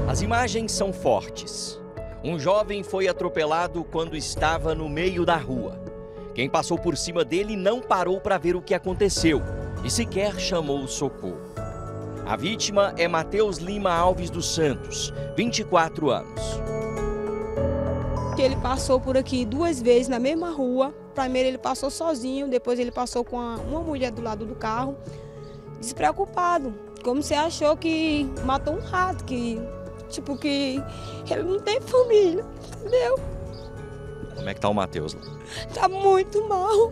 As imagens são fortes. Um jovem foi atropelado quando estava no meio da rua. Quem passou por cima dele não parou para ver o que aconteceu e sequer chamou socorro. A vítima é Matheus Lima Alves dos Santos, 24 anos. Ele passou por aqui 2 vezes na mesma rua. Primeiro ele passou sozinho, depois ele passou com uma mulher do lado do carro, despreocupado, como se achou que matou um rato, que ele não tem família, entendeu? Como é que tá o Matheus lá? Tá muito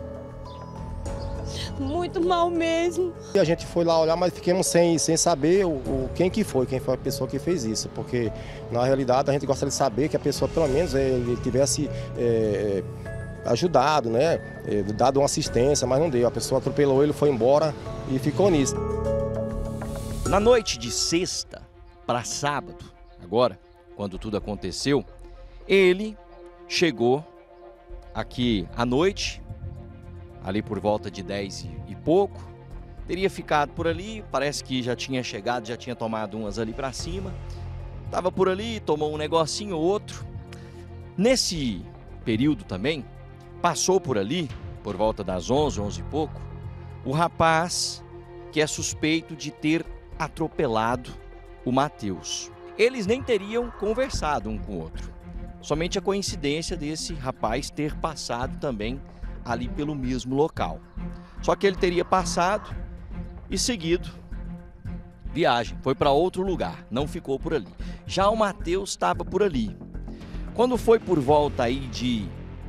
mal mesmo. A gente foi lá olhar, mas ficamos sem saber quem foi a pessoa que fez isso, porque na realidade a gente gostaria de saber que a pessoa pelo menos ele tivesse ajudado, né, dado uma assistência, mas não deu. A pessoa atropelou ele, foi embora e ficou nisso. Na noite de sexta para sábado, agora, quando tudo aconteceu, ele chegou aqui à noite, ali por volta de 10 e pouco, teria ficado por ali, parece que já tinha chegado, já tinha tomado umas ali para cima, estava por ali, tomou um negocinho ou outro. Nesse período também, passou por ali, por volta das 11 e pouco, o rapaz que é suspeito de ter atropelado o Matheus. Eles nem teriam conversado um com o outro, somente a coincidência desse rapaz ter passado também ali pelo mesmo local. Só que ele teria passado e seguido viagem, foi para outro lugar, não ficou por ali. Já o Matheus estava por ali. Quando foi por volta aí de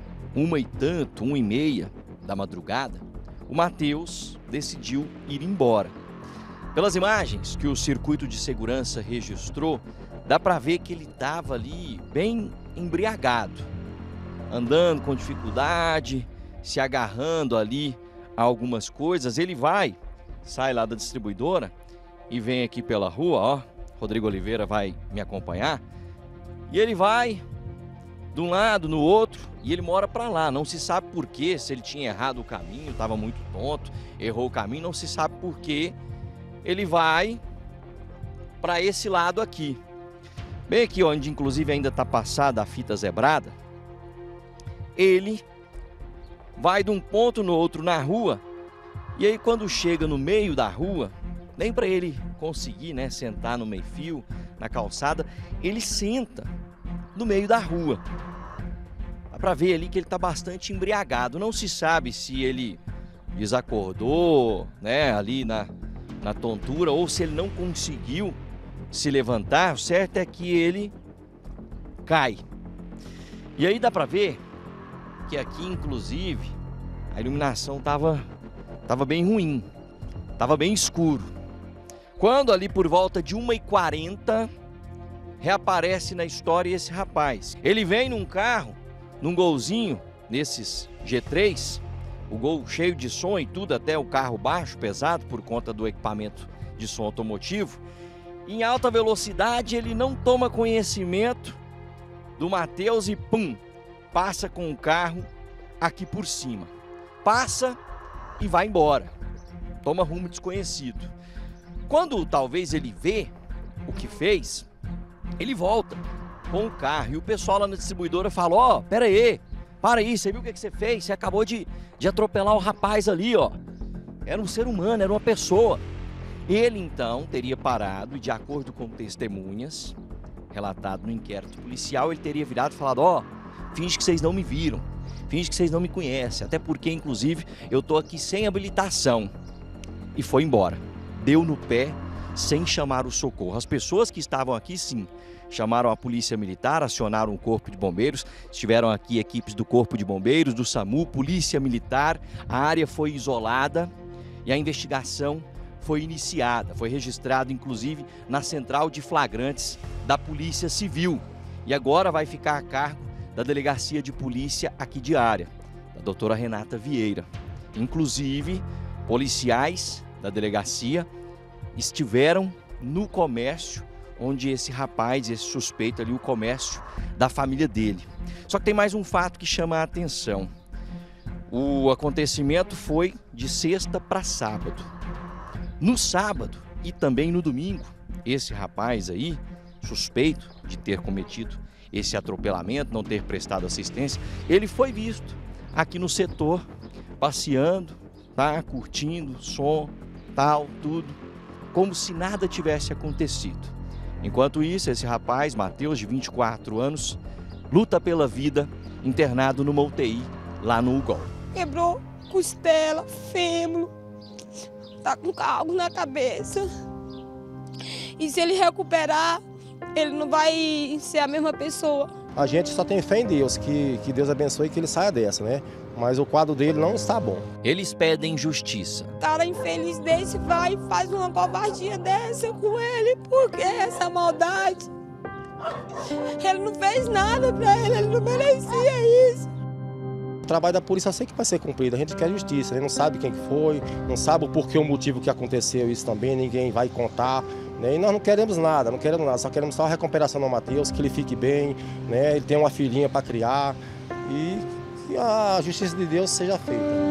1h da madrugada, o Matheus decidiu ir embora. Pelas imagens que o circuito de segurança registrou, dá para ver que ele estava ali bem embriagado, andando com dificuldade, se agarrando ali a algumas coisas. Ele sai lá da distribuidora e vem aqui pela rua, ó, Rodrigo Oliveira vai me acompanhar, e ele vai de um lado no outro e ele mora para lá. Não se sabe por quê, se ele tinha errado o caminho, estava muito tonto, errou o caminho, não se sabe por quê. Ele vai para esse lado aqui, bem aqui onde inclusive ainda está passada a fita zebrada. Ele vai de um ponto no outro na rua, e aí quando chega no meio da rua, nem para ele conseguir, né, sentar no meio-fio, na calçada, ele senta no meio da rua. Dá para ver ali que ele está bastante embriagado. Não se sabe se ele desacordou, né, ali na tontura, ou se ele não conseguiu se levantar. O certo é que ele cai. E aí dá para ver que aqui, inclusive, a iluminação estava bem ruim, estava bem escuro. Quando ali por volta de 1h40, reaparece na história esse rapaz. Ele vem num carro, num golzinho, nesses G3, o Gol cheio de som e tudo, até o carro baixo, pesado, por conta do equipamento de som automotivo. Em alta velocidade, ele não toma conhecimento do Matheus e pum, passa com o carro aqui por cima. Passa e vai embora. Toma rumo desconhecido. Quando talvez ele vê o que fez, ele volta com o carro. E o pessoal lá na distribuidora fala: ó, pera aí, para aí, você viu o que você fez? Você acabou de atropelar o rapaz ali, ó. Era um ser humano, era uma pessoa. Ele então teria parado e, de acordo com testemunhas, relatado no inquérito policial, ele teria virado e falado: ó, finge que vocês não me viram, finge que vocês não me conhecem, até porque, inclusive, eu tô aqui sem habilitação. E foi embora. Deu no pé, sem chamar o socorro. As pessoas que estavam aqui, sim, chamaram a polícia militar, acionaram o corpo de bombeiros, estiveram aqui equipes do corpo de bombeiros, do SAMU, polícia militar, a área foi isolada e a investigação foi iniciada, foi registrado inclusive na central de flagrantes da Polícia Civil e agora vai ficar a cargo da Delegacia de Polícia aqui de área, da doutora Renata Vieira. Inclusive, policiais da delegacia estiveram no comércio onde esse rapaz, esse suspeito ali, o comércio da família dele. Só que tem mais um fato que chama a atenção. O acontecimento foi de sexta para sábado. No sábado e também no domingo, esse rapaz aí suspeito de ter cometido esse atropelamento, não ter prestado assistência, ele foi visto aqui no setor, passeando, tá? Curtindo som, tal, tudo, como se nada tivesse acontecido. Enquanto isso, esse rapaz, Matheus, de 24 anos, luta pela vida, internado numa UTI lá no UGOL. Quebrou costela, fêmur, tá com algo na cabeça. E se ele recuperar, ele não vai ser a mesma pessoa. A gente só tem fé em Deus, que Deus abençoe e que ele saia dessa, né? Mas o quadro dele não está bom. Eles pedem justiça. Cara infeliz desse vai e faz uma covardia dessa com ele, porque essa maldade. Ele não fez nada pra ele não merecia isso. O trabalho da polícia eu sei que vai ser cumprido, a gente quer justiça, a gente não sabe quem foi, não sabe o porquê, o motivo que aconteceu isso também, ninguém vai contar. Né? E nós não queremos nada, só queremos só a recuperação do Matheus, que ele fique bem, né? Ele tem uma filhinha para criar e que a justiça de Deus seja feita.